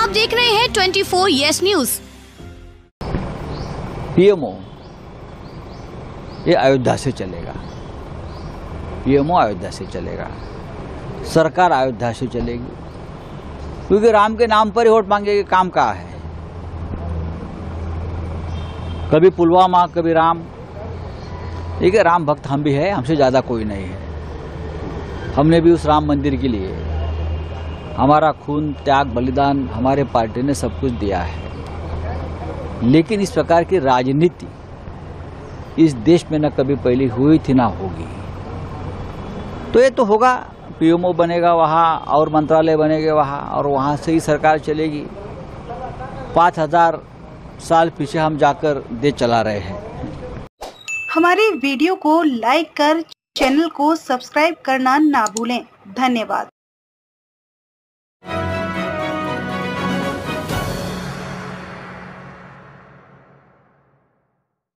आप देख रहे हैं 24 यस न्यूज। पीएमओ ये अयोध्या से चलेगा, पीएमओ अयोध्या से चलेगा, सरकार अयोध्या से चलेगी, क्योंकि राम के नाम पर ही वोट मांगेगी। काम कहाँ है? कभी पुलवामा, कभी राम। ठीक है, राम भक्त हम भी है, हमसे ज्यादा कोई नहीं है। हमने भी उस राम मंदिर के लिए हमारा खून, त्याग, बलिदान हमारे पार्टी ने सब कुछ दिया है। लेकिन इस प्रकार की राजनीति इस देश में न कभी पहले हुई थी, ना होगी। तो ये तो होगा, पीएमओ बनेगा वहाँ और मंत्रालय बनेगा वहाँ, और वहाँ से ही सरकार चलेगी। 5000 साल पीछे हम जाकर देश चला रहे हैं। हमारे वीडियो को लाइक कर चैनल को सब्सक्राइब करना ना भूलें। धन्यवाद।